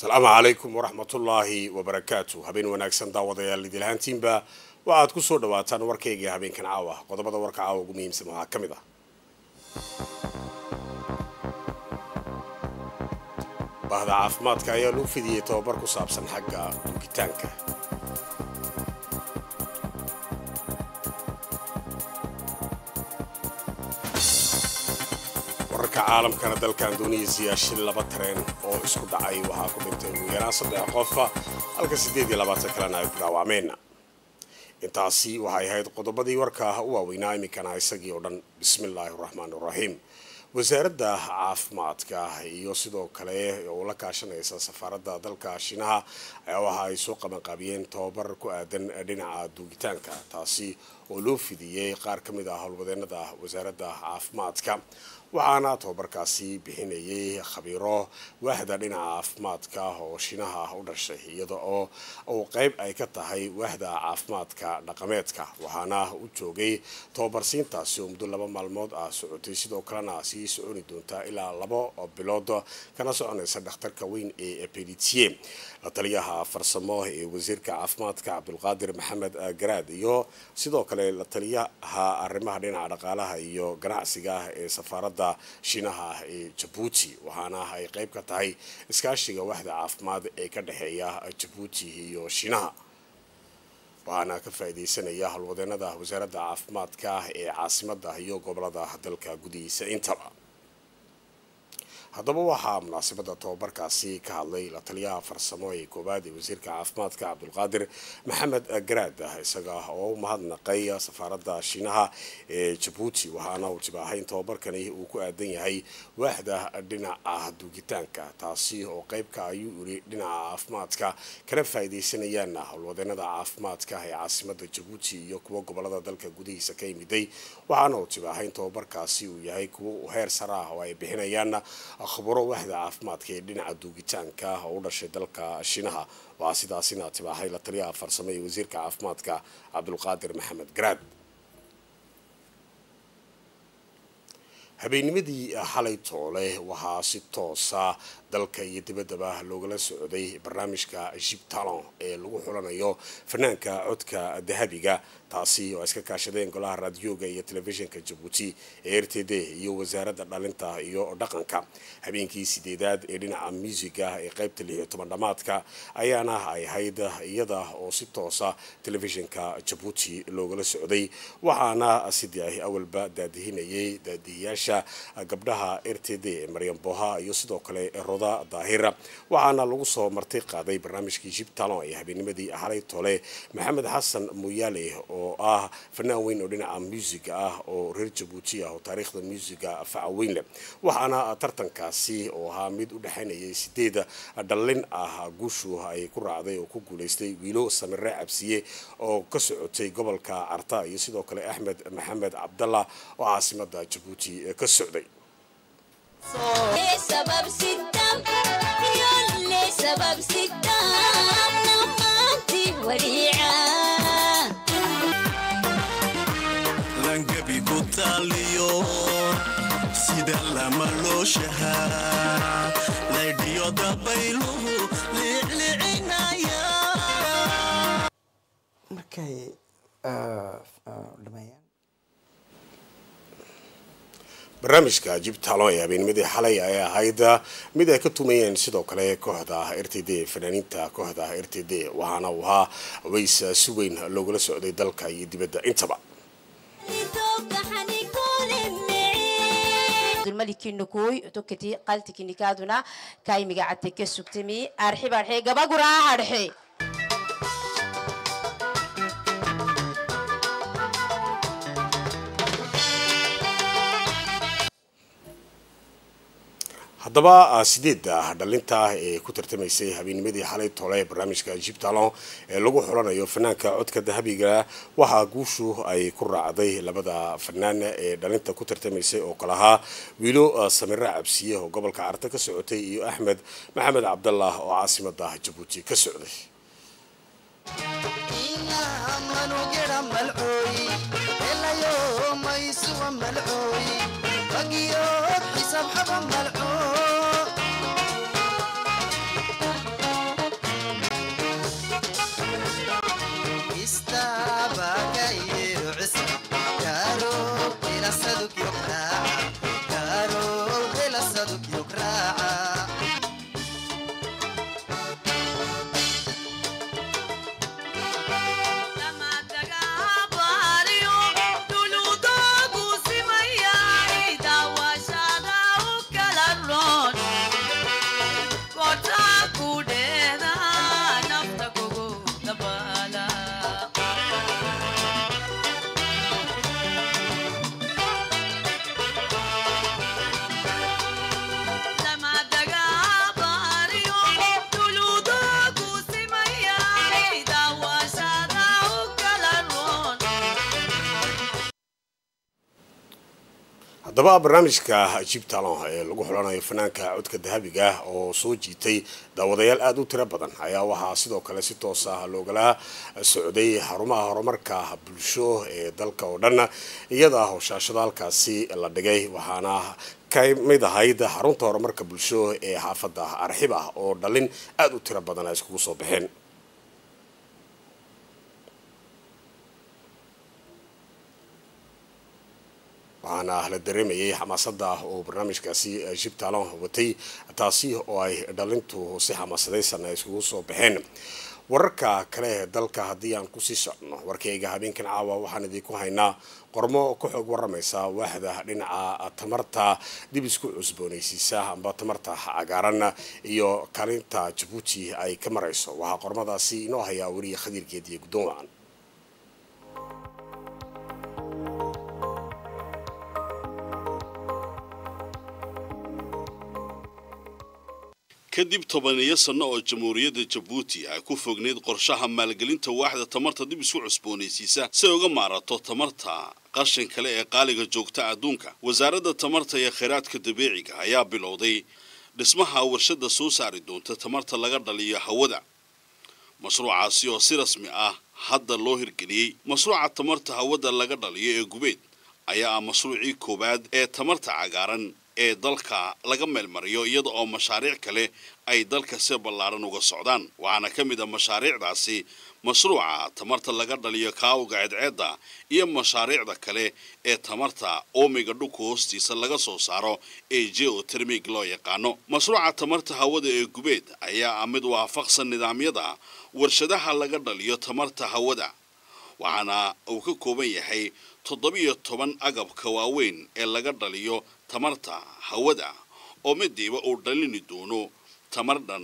السلام عليكم ورحمة الله وبركاته. هبين وناكسن داودايال اللي دلهانتين با waxaad ku soo dhawaataan warkayga habeenkan caawa qodobada warka caawa ugu muhiimsan waxa kamid ah bahda caafimaadka ayaa loo fidiyay tababar ku saabsan xagga guditaanka warka caalamkana dalka Indonesia shil laba tareen oo isku dhacay waxa ku dhintay ugu yaraan 3 qof halka 28 kalena ay ku dhaawacmeen intaasi waxay ahayd qodobadii warka u waaweynaa imikana isagii oo dhan bismillaahir rahmaanir rahiim wasaaradda caafimaadka iyo sidoo kale oo la kaashanaysa safaaradda dalka Shiinaha ayaa waxa ay soo qabanqaabiyeen tababar ku aadan dhinaca duugitaanka taasi oo loo fidiyay qaar ka mid ah howlwadeennada wasaaradda caafimaadka waxaana tababarkaasi bixinayay khabiiro waaxda dhinaca caafimaadka oo Shiinaha u dhashay iyada oo qayb ay ka tahay waaxda caafimaadka dhaqameedka waxaana u joogay tababarsiintaasi oo muddo 2 maalmood ah socotay sidoo kalena sii soconi doonta ilaa 2 bilood kana soconaysa dhakhtarka weyn ee Pediatric la taliyaha farsamo ee wasiirka caafimaadka Cabdulqaadir Maxamed Garaad iyo sidoo kale la taliyaha arrimaha dhinaca dhaqaalaha iyo ganacsiga ee safaaradda Shiinaha ee Djibouti waxaana ay qayb ka tahay iskaashiga waaxda caafimaad ee ka dhaxeeya Djibouti iyo Shiinaha waxaana ka faa'iideysanaya howlwadeennada wasaaradda caafimaadka ee caasimadda iyo gobolada dalka gudihiisa intaba haddaba waxaa munaasabada tababarkaasi ka hadlay la taliyaha farsamo ee koobaad ee wasiirka caafimaadka Cabdulqaadir Maxamed Garaad isaga oo u mahadnaqay safaaradda Shiinaha ee Djibouti waxaana uu tibaahay tababarkani uu ku aadan yahay waaxda dhinaca duugitaanka taasi oo qayb ka ayuu yiri dhinaca caafimaadka kana faa'iideysanayaan howlwadeennada caafimaadka ee caasimadda Djibouti iyo kuwa gobolada dalka gudihiisa ka yimiday waxaana uu tibaahay tababarkaasi uu yahay kuwa heer sare ah oo ay bixinayaan khubaro waaxda caafimaadka ee dhinaca duugitaanka oo u dhashay dalka Shiinaha waa sidaasina tibaahay la taliyaha farsamo ee wasiirka caafimaadka Cabdulqaadir Maxamed Garaad habeennimadii xalay toole waxaa si toosa dalka iyo dibaddaba loogala socday barnaamijka Jib Talent ee lagu xulanayo fanaanka codka dahabiga taasi oo iska kaashadeen golaha raadiyoga iyo telefishinka Djibouti ee RTD iyo wasaaradda dhalinta iyo dhaqanka habeenkii 8aad ee dhinaca musiga ee qaybta 16 dhamaadka ayaana ay ahayd iyada oo si toosa telefishinka Djibouti loogala socday waxaana sidii awalba daadihinayay daadiyaasha gabdhaha RTD Maryam Boha iyo sidoo kale Roda Daahira waxaana lagu soo martay qaaday barnaamijkii Jib Talent ee habeennimadii xalay toole Maxamed Xasan Muyale oo ah fanaan weyn oo dhinaca musiga ah oo reer Djibouti ah oo taariikhda musiga facaweyn leh waxaana tartankaasi oo ahaa mid u dhaxaynayay 8 dhalin ah guushu ay ku raacday oo ku guuleystay wiilo Samire Cabsiye oo ka socotay gobolka Arta iyo sidoo kale Axmed Maxamed Cabdalla oo caasimadda Djibouti ka socday سبب ستة يولي سبب ستة نمانتي وديعة لنقبي كتاليو سيدا لما لو شهر ليديو دبيلو لعنايا markay dhamayaan barnaamijka Jib Talent ee habeennimadii xalay ay ahayd mid ay ka tumayeen sidoo kale kooxda RTD fanaaniinta kooxda RTD waxaana uu ahaa ways si weyn loogala socday dalka iyo dibadda intaba الملك النكوي توكتي قالتك نكادنا كاي مقعدتك السكتمي أرحب أرحي قبقرا أرحي haddaba 8 dhalinta ee ku tartamaysay habeennimadii xalay toole barnaamijka Jib Talent ee lagu xulanayo fanaanka codka dahabiga waxa guushu ay ku raacday labada fanaan ee dhalinta ku tartamaysay oo kala ahaa wiilo Samire Cabsiye oo gobolka Arta ka socotay iyo Axmed Maxamed Cabdalla oo caasimadda Djibouti ka socday haddaba barnaamijka Jib Talon ee lagu xulanayo fanaanka codka dahabiga oo soo jiitay daawadayaal aad u tiro badan ayaa waxaa sidoo kale si toos ah loogala socday xarumaha horumarka bulsho ee dalka oo dhan iyada oo shaashada halkaasi la dhigay waxaana ka mid ahayd xarunta horumarka bulsho ee xaafadda Arxiba oo dhalin aad u tiro badan ay iskugu soo baxeen waxaana la dareemayay xamaasadda oo barnaamijkaasi Jib Talon watay taasi oo ay dhalintu si xamaasadaysan ay iskugu soo baxeen wararka kale ee dalka haddii aan ku sii socno warkayga habeenkan caawa waxaan idinku haynaa qormo ku xog waramaysa waaxda dhinaca tamarta dib isku cusboonaysiisa amba tamarta cagaaran iyo kaalinta Djibouti ay ka marayso waxaa qormadaasi inoo hayaa wariye Khadiirkeed iyo Guddoon Wacan kadib 10 sano oo jamhuuriyadda Djibouti ay ku fogneed qorshaha maalgelinta waaxda tamarta dib isku cusboonaysiisa si uga maarato tamarta qashin kale ee qaaliga joogta adduunka wasaaradda tamarta iyo kheyraadka dabiiciga ayaa bilowday dhismaha warshada soo saari doonta tamarta laga dhaliyo hawada mashruucaasi oo si rasmi ah hadda loo hirgeliyay mashruuca tamarta hawada laga dhaliyo ee Gubeed ayaa mashruucii koobaad ee tamarta cagaaran ee dalka laga meelmariyo iyada oo mashaariic kale ay dalka si ballaaran uga socdaan waxaana ka mid ah mashaariicdaasi mashruuca tamarta laga dhaliyo kaawga cadceedda iyo mashaariicda kale ee tamarta oomiga dhulka hoostiisa laga soo saaro ee geothermic loo yaqaano mashruuca tamarta hawada ee Gubeed ayaa mid waafaqsan nidaamyada warshadaha laga dhaliyo tamarta hawada waxaana uu ka kooban yahay 17 agabka waaweyn ee laga dhaliyo tamarta hawada oo midiiba uu dhalini doono tamar dhan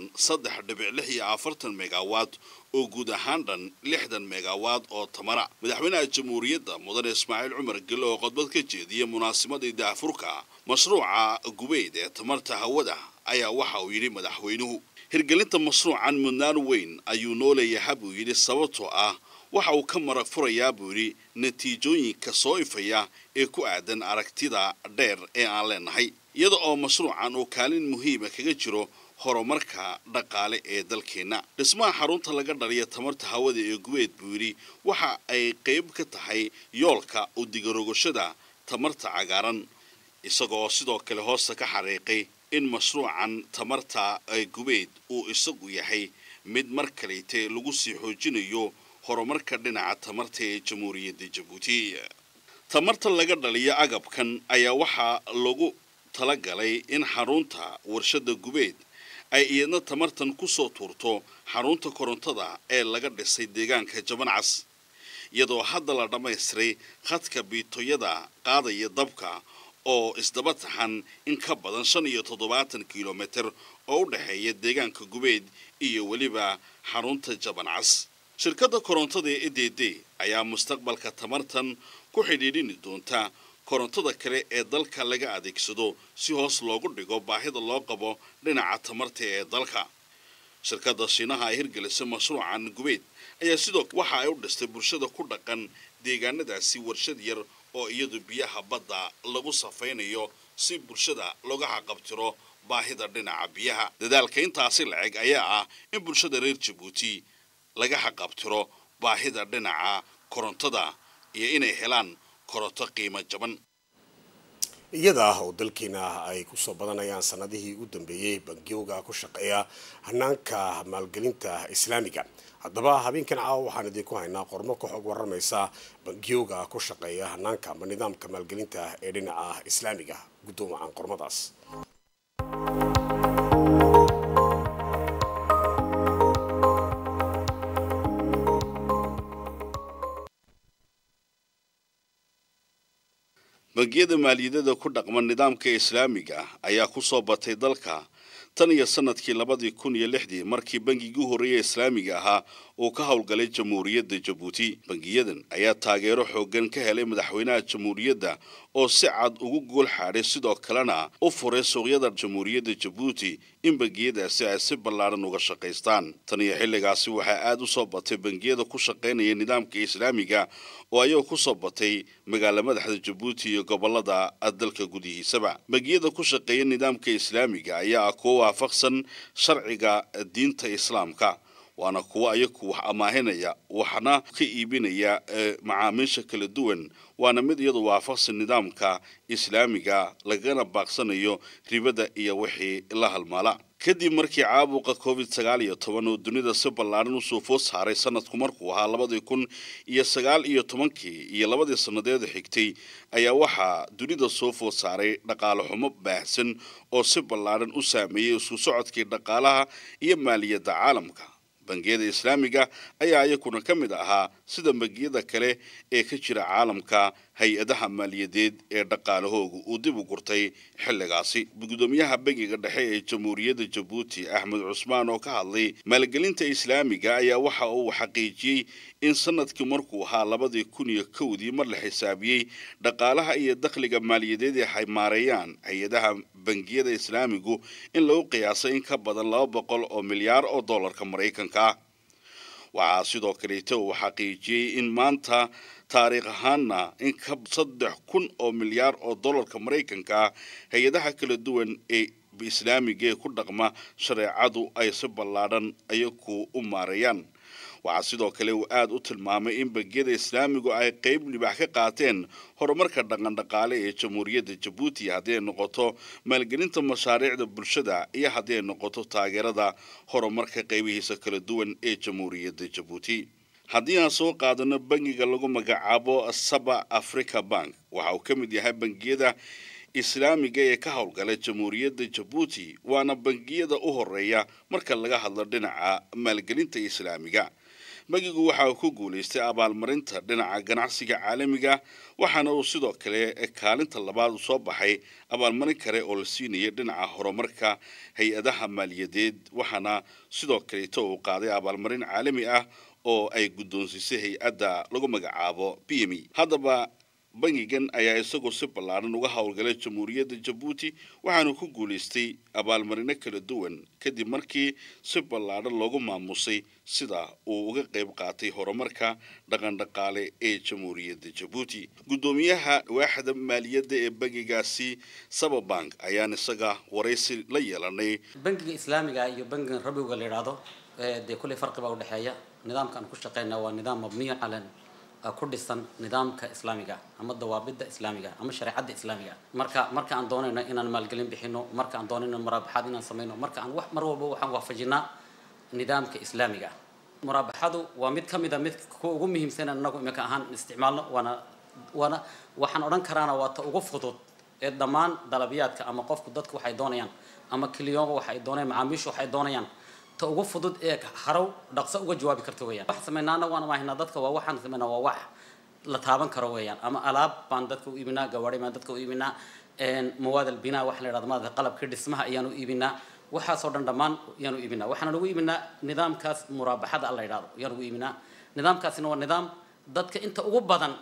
3.46 megawatt oo guud ahaan dhan 60 megawatt oo tamara madaxweynaha jamhuuriyadda mudane Ismaaciil Cumar Gelo oo qodbad ka jeediyay munaasabadii daafurka mashruuca Gubeed ee tamarta hawada ayaa waxa uu yiri madaxweynuhu hirgelinta mashruucan mudnaan weyn ayuu noo leeyahay buu yiri sababtoo ah waxa uu ka marag furayaa buu yiri natiijooyinka soo ifaya ee ku aadan aragtida dheer ee aan leenahay iyada oo mashruucan uu kaalin muhiim ah kaga jiro horumarka dhaqaale ee dalkeena dhismaha xarunta laga dhaliyo tamarta hawada ee Gubeed buu yiri waxa ay qayb ka tahay yoolka u digarogashada tamarta cagaaran isagoo sidoo kale hoosta ka xariiqay in mashruucan tamarta ay Gubeed uu isagu yahay mid markaleete lagu sii xoojinayo horumarka dhinaca tamarta ee jamhuuriyadda Djibouti tamarta laga dhaliyo agabkan ayaa waxa lagu talagalay in xarunta warshada Gubeed ay iyadna tamartan ku soo tuurto xarunta korontada ee laga dhisay deegaanka Jabancas iyadoo hadda la dhameystiray khadka biitoyada qaadaya dabka oo isdaba taxan in ka badan 75 kilomitir oo u dhaxeeya deegaanka Gubeed iyo waliba xarunta Jabancas shirkadda korontada ee EDD ayaa mustaqbalka tamartan ku xidhiidhin doonta korontada kale ee dalka laga adeegsado si hoos loogu dhigo baahida loo qabo dhinaca tamarta ee dalka shirkadda Shiinaha ay hirgelisay mashruucan Gubeed ayaa sidoo waxa ay u dhistay bulshada ku dhaqan deegaanadaasi warshad yar oo iyadu biyaha badda lagu safaynayo si bulshada looga xaqabtiro baahida dhinaca biyaha dadaalka intaasi lacag ayaa ah in bulshada reer Djibouti laga xaqabtiro baahida dhinaca korontada iyo inay helaan koronto qiimo jaban iyada oo dalkeena ay ku soo badanayaan sanadihii ugu dambeeyay bangiyowga ku shaqeeya hanaanka maalgelinta islaamiga haddaba habeenkan caawa waxaan idinku haynaa qormo ku xog waramaysa bangiyowga ku shaqeeya hanaanka ama nidaamka maalgelinta ee dhinaca islaamiga Guddoon Wacan qormadaas bangiyada maaliyadda ku dhaqman nidaamka islaamiga ayaa ku soo batay dalka tan iyo sanadkii 2006 markii bangigii horeeyay islaamiga ahaa oo ka howlgalay jamhuuriyadda Jabuuti. Bangiyadan ayaa taageero xooggan ka helay madaxweynaha jamhuuriyadda oo si cad ugu gool xaaray sidoo kalena u furay suuqyada jamhuuriyadda Jabuuti in bangiyadaasi ay si ballaaran uga shaqeystaan. Tan iyo xilligaasi waxaa aad u soo batay bangiyada ku shaqeynaya nidaamka Islaamiga oo ayagu ku soo batay magaalada madaxda Jabuuti iyo gobolada dalka gudihiisaba. Bangiyada ku shaqeeya nidaamka Islaamiga ayaa ku waafaqsan sharciga diinta Islaamka waana kuwa ayagu wax amaahinaya waxna ka iibinaya macaamiisha kala duwan waana mid iyadu waafaqsan nidaamka Islaamiga lagana baaqsanayo ribada iyo wixii la halmaala. kadib markii caabuqa COVID-19 oo dunida si ballaaran u soo food saaray sanadku markuu ahaa 2019 iyo labadii sanadeed xigtay ayaa waxaa dunida soo food saaray dhaqaale xumo baahsan oo si ballaaran u saameeyay isku socodkii dhaqaalaha iyo maaliyadda caalamka. bangiyada Islaamiga ayaa ayaguna ka mid ahaa sida bangiyada kale ee ka jira caalamka hay-adaha maaliyadeed ee dhaqaalahoogu uu dib u gurtay xilligaasi. gudoomiyaha bangiga dhexe ee jamhuuriyadda Jabuuti Axmed Cusmaan oo ka hadlay maalgelinta Islaamiga ayaa waxa uu xaqiijiyay in sanadkii markuu ahaa 2001 mar la xisaabiyay dhaqaalaha iyo dakhliga maaliyadeed ee ay maareeyaan hay-adaha bangiyada Islaamigu in lagu qiyaasay in ka badan 200 oo milyaar oo dollarka Mareykanka. waxaa sidoo kale uu xaqiijiyay in maanta taariikh ahaanna in ka 3,000 oo milyaar oo dollarka Mareykanka hay-adaha kala duwan ee Islaamiga ku dhaqma shareecadu ay si ballaaran ayagu u maareeyaan. waxaa sidoo kale uu aad u tilmaamay in bangiyada Islaamigu ay qayb libaax ka qaateen horumarka dhaqan-dhaqaale ee jamhuuriyadda Jabuuti haddii ay noqoto maalgelinta mashaariicda bulshada iyo haddii ay noqoto taageerada horumarka qaybihiisa kala duwan ee jamhuuriyadda Jabuuti. haddii aan soo qaadano bangiga lagu magacaabo Saba Africa Bank waxa uu ka mid yahay bangiyada Islaamiga ee ka howlgala jamhuuriyadda Jabuuti waana bangiyada u horeeya marka laga hadlo dhinaca maalgelinta Islaamiga. bangigu waxa uu ku guuleystay abaalmarinta dhinaca ganacsiga caalamiga waxaana uu sidoo kale kaalinta labaad soo baxay abaalmarin kale oo la siinayay dhinaca horumarka hay-adaha maaliyadeed waxaana sidoo kale uu qaaday abaalmarin caalami ah oo ay guddoonsisay hay-adda lagu magacaabo PME. haddaba bangigan ayaa isagu si ballaaran uga howlgalay jamhuuriyadda Jabuuti waxaana ku guuleystay abaalmarino kala duwan kadib markii si ballaaran loogu maamusay sida uu uga qayb qaatay horumarka dhaqan-dhaqaale ee jamhuuriyadda Jabuuti. gudoomiyaha waaxda maaliyadda ee bangigaasi Saba Bank ayaa isaga wareysi la yeelanay. bangiga Islaamiga iyo bangiga rabiga la yiraahdo de kulli farqi baa u dhaxeeya. nidaamkan ku shaqeynaa waa nidaam mabniyan calan ku dhisan nidaamka Islaamiga ama dawaabida Islaamiga ama shariicada Islaamiga. marka aan doonayno inaan maalgelin bixino marka aan doonayno muraabaxad inaan sameeyno marka aan wax mar walba waxaan waafajinaa nidaamka Islaamiga. muraabaxadu waa mid kamid ah mid ugu muhiimsan anagu imika ahaan isticmaalno wana waxaan oran karaana waa ta ugu fudud ee dhamaan dalabiyaadka ama qofku dadku waxay doonayaan ama kiliyoonka waxay doonayaan macaamiishu waxay doonayaan ta ugu fudud ee haraw dhaqso uga jawaabi karto weeyaan. wax sameeynaana waan maahinaa dadka waa waxaan sameeynaa waa wax la taaban karo weeyaan ama alaab baan dadka u iibinaa gawaari baan dadka u iibinaa mawaadal binaa wax la yiraahdo maada qalabka dhismaha ayaan u iibinaa waxaas oo dhan dhamaan ayaan u iibinaa waxaan ugu iibinaa nidaamkaas muraabaxada la yiraahdo ayaan ugu iibinaa. nidaamkaasina waa nidaam dadka inta ugu badan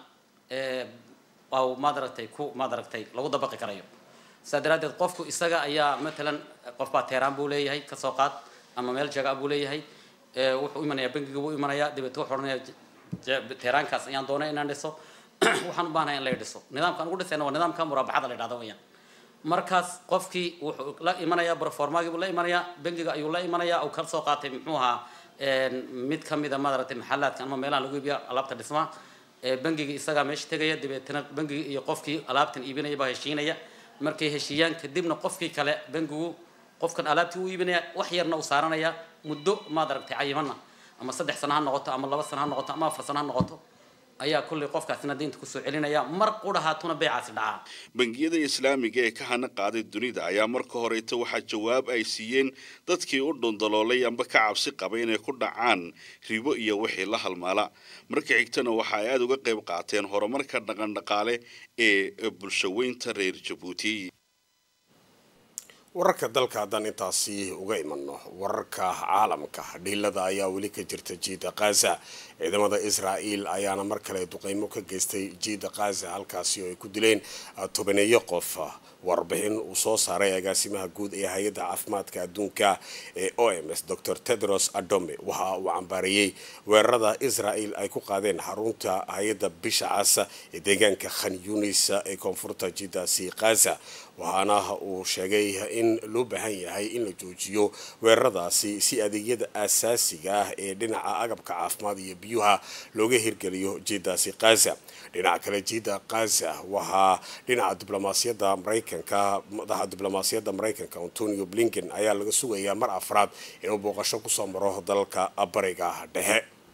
oo maadaragtay lagu dabaqi karayo. saadaradeed qofku isaga ayaa mesela qof baa teeraan buu leeyahay ka soo qaad ama meel jaga buu leeyahay wuxuu imanayaa bangiga uu imanayaa dibadda wuxuu oranayaa teeraankaas ayaan doonay inaan dhiso waxaan u baahanahay in la dhiso. nidaamkan ugu dhisayna waa nidaamka muraabaxada la yiraahdo weeyaan. markaas qofkii wuxuu la imanayaa performagi buu la imanayaa bangiga ayuu la imanayaa oo ka soo qaatay muxuu ahaa mid kamid ah madarata maxallaadka ama meelaha lagu iibiyo alaabta dhismaha bangiga isaga meesha tagaya dibadna bangiga iyo qofkii alaabtan iibinaya baa heshiinaya markay heshiiyaan kadibna qofkii kale bangigu qofkan alaabtii uu iibinaya wax yarna uu saaranaya muddo maadaragtay cayimanna ama 3 sano ha noqoto ama 2 sano ha noqoto ama 4 sano ha noqoto ayaa kulli qofkaasina diinta ku soo celinaya mar qurahaatuna beecaasi dhacaa. bangiyada Islaamiga ee ka hana qaaday dunida ayaa marka hore waxa jawaab ay siiyeen dadkii u dhondoloolay amba ka cabsi qabay inay ku dhacaan ribo iyo wixii la halmaala. marka xigtana waxa ay aad uga qayb qaateen horumarka dhaqan-dhaqaale ee bulshaweynta reer Jabuuti. wararka dalka haddaan intaasi uga imanno wararka caalamka dhiilada ayaa weli ka jirta jiida Gaza ciidamada Israa'iil ayaana mar kale duqeymo ka geystay jiida Gaza halkaasi oo ay ku dileen tobaneeyo qof warbixin uu soo saaray agaasimaha guud ee hay'adda caafimaadka adduunka ee OMS Dr. Tedros Adhanom waxa uu cambaariyay weerarada Israa'iil ay ku qaadeen xarunta hay'adda bisha cas ee deegaanka Khan Yunis ee koonfurta jiidaasi Gaza waxaana uu sheegay in loo baahan yahay in la joojiyo weeraradaasi si adeegyada aasaasiga ah ee dhinaca agabka caafimaad iyo biyuha looga hirgeliyo jiidaasi Gaza dhinaca kale jiida Gaza waxaa dhinaca diblomaasiyadda Mareykanka Antonio Blinken ayaa laga sugayaa mar afraad inuu booqasho ku soo maro dalka bariga dhexe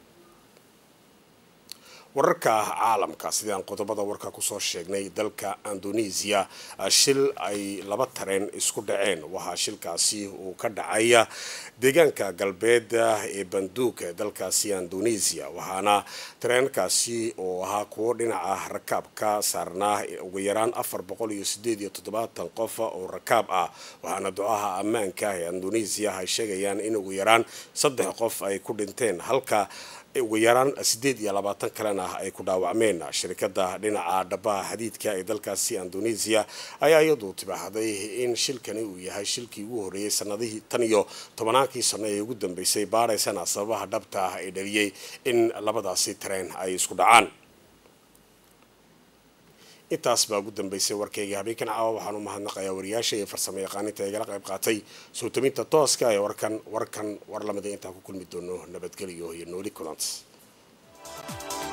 wararka caalamka sidaan qodobada warka ku soo sheegnay dalka Indonesia shil ay laba tareen isku dhaceen waxa shilkaasi uu ka dhacay deegaanka galbeed ee Bandung dalkaasi Indonesia waxaana tareenkaasi oo ahaa kuwo dhinaca rakaabka saarnaa ugu yaraan 478 qof oo rakaab ah waxaana ducaha ammaanka ee Indonesia ay sheegayaan in ugu yaraan 3 qof ay ku dhinteen halka ugu yaraan 28 kalena ay ku dhaawacmeen shirkadda dhinaca dhabaha xadiidka ee dalkaasi Indonesia ayaa iyadu tibaaxday in shilkani uu yahay shilkii ugu horeeyay sanadihii tan iyo 10 sano ee ugu dambeysay baaraysana sababaha dhabta ah ee dhaliyay in labadaasi tareen ay isku dhacaan intaas baa ugu dambeysay warkayga habeenkan caawa waxaan u mahadnaqayaa wariyaasha iyo farsamo yaqaaninta ee igala qayb qaatay soo taminta tooska ee warkan war lamida intaan ku kulmi doono nabadgelyo iyo nooli kulans